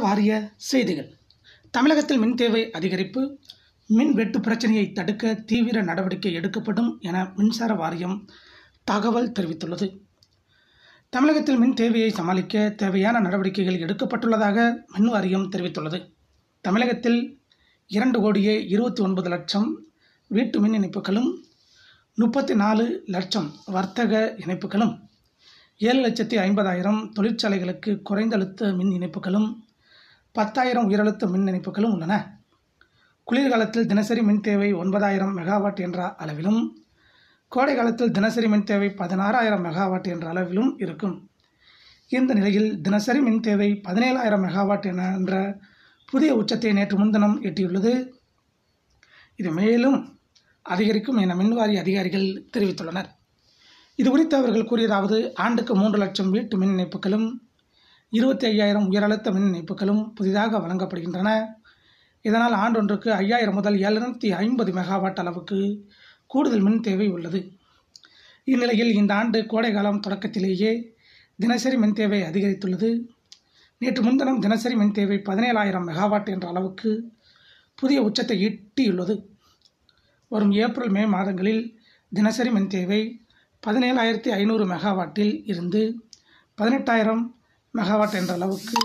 வாரிய செய்திகள். தமிழகத்தில் மின் தேவை அதிகரிப்பு, மின் வெட்டு பிரச்சனையை தடுக்க தீவிர நடவடிக்கை எடுக்கப்படும் என மின்சார வாரியம் தகவல் தெரிவித்துள்ளது. தமிழகத்தில் மின் தேவையை சமாளிக்க தேவையான நடவடிக்கைகள் எடுக்கப்பட்டுள்ளதாக மின் வாரியம் தெரிவித்துள்ளது. தமிழகத்தில் 2,29,00,000 வீட்டு மின் இணைப்புகளும், 34,00,000 வர்த்தக இணைப்புகளும், 7,50,000 தொழிற்சாலைகளுக்கு குறைந்த அழுத்த மின் இணைப்புகளும், 10,000 உயரழுத்த மின் இணைப்புகளும் உள்ளன. குளிர்காலத்தில் தினசரி மின் தேவை 9,000 மெகாவாட் என்ற அளவிலும், கோடை காலத்தில் தினசரி மின் தேவை 16,000 மெகாவாட் என்ற அளவிலும் இருக்கும். இந்த நிலையில் தினசரி மின் தேவை 17,000 மெகாவாட் என்ற புதிய உச்சத்தை நேற்று முன்தினம் எட்டியுள்ளது. இது மேலும் அதிகரிக்கும் என மின்வாரிய அதிகாரிகள் தெரிவித்துள்ளனர். இதுகுறித்து அவர்கள் கூறியதாவது: ஆண்டுக்கு 3 லட்சம் வீட்டு மின் இணைப்புகளும், 25,000 உயரழுத்த மின் இணைப்புகளும் புதிதாக வழங்கப்படுகின்றன. இதனால் ஆண்டொன்றுக்கு 5,000 முதல் 750 மெகாவாட் அளவுக்கு கூடுதல் மின் தேவை உள்ளது. இந்நிலையில் இந்த ஆண்டு கோடை காலம் தொடக்கத்திலேயே தினசரி மின் தேவை அதிகரித்துள்ளது. நேற்று முன்தினம் தினசரி மின் தேவை 17,000 மெகாவாட் என்ற அளவுக்கு புதிய உச்சத்தை எட்டியுள்ளது. வரும் ஏப்ரல் மே மாதங்களில் தினசரி மின் தேவை 17,500 மெகாவாட்டில் இருந்து 18,000 மெகாவாட் என்ற அளவுக்கு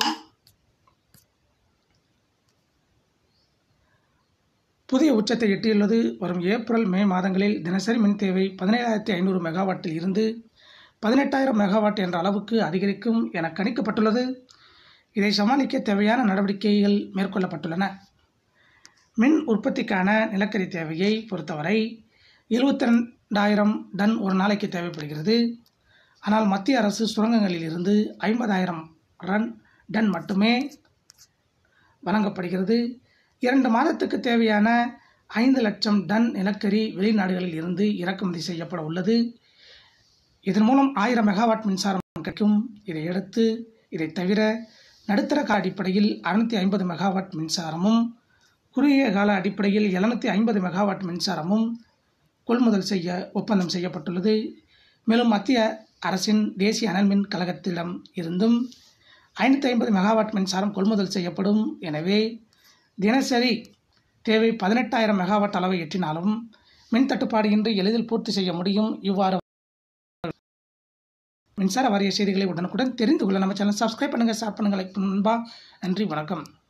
புதிய உச்சத்தை எட்டியுள்ளது. வரும் ஏப்ரல் மே மாதங்களில் தினசரி மின் தேவை 17,500 மெகாவாட்டில் இருந்து 18,000 மெகாவாட் என்ற அளவுக்கு அதிகரிக்கும் என கணிக்கப்பட்டுள்ளது. இதை சமாளிக்க தேவையான நடவடிக்கைகள் மேற்கொள்ளப்பட்டுள்ளன. மின் உற்பத்திக்கான நிலக்கரி தேவையை பொறுத்தவரை 72,000 டன் ஒரு நாளைக்கு தேவைப்படுகிறது. ஆனால் மத்திய அரசு சுரங்கங்களில் இருந்து 50,000 டன் மட்டுமே வழங்கப்படுகிறது. 2 மாதத்துக்கு தேவையான 5 லட்சம் டன் நிலக்கரி வெளிநாடுகளில் இருந்து இறக்குமதி செய்யப்பட உள்ளது. இதன் மூலம் 1000 மெகாவாட் மின்சாரம் கிடைக்கும். இதையடுத்து இதை தவிர நடுத்தர கால அடிப்படையில் 650 மெகாவாட் மின்சாரமும், குறுகிய கால அடிப்படையில் 750 மெகாவாட் மின்சாரமும் கொள்முதல் செய்ய ஒப்பந்தம் செய்யப்பட்டுள்ளது. மேலும் மத்திய அரசின் தேசிய அனல் மின் கழகத்திடம் இருந்தும் 550 மெகாவாட் மின்சாரம் கொள்முதல் செய்யப்படும். எனவே தினசரி தேவை 18,000 மெகாவாட் அளவை எட்டினாலும் மின் தட்டுப்பாடு இன்றி எளிதில் பூர்த்தி செய்ய முடியும். இவ்வாறு மின்சார வாரிய செய்திகளை உடனுக்குடன் தெரிந்து கொள்ள நம்ம சேனல் சப்ஸ்கிரைப் பண்ணுங்கள், ஷேர் பண்ணுங்கள், லைக் பண்ணுங்கள். நன்றி, வணக்கம்.